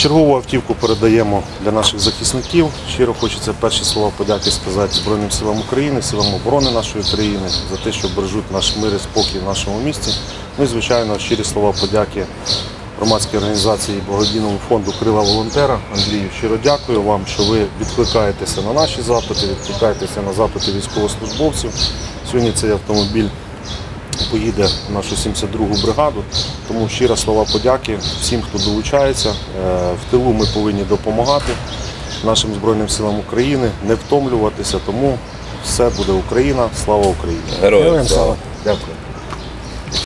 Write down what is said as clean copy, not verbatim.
Чергову автівку передаємо для наших захисників. Щиро хочеться перші слова подяки сказати Збройним силам України, силам оборони нашої країни за те, що бережуть наш мир і спокій в нашому місті. Ну і, звичайно, щирі слова подяки громадській організації благодійному фонду «Крила волонтера». Андрію, щиро дякую вам, що ви відкликаєтеся на наші запити, відкликаєтеся на запити військовослужбовців. Сьогодні цей автомобіль поїде в нашу 72-гу бригаду, тому щира слова подяки всім, хто долучається. В тилу ми повинні допомагати нашим Збройним силам України, не втомлюватися, тому все буде Україна, слава Україні! Героям слава! Дякую.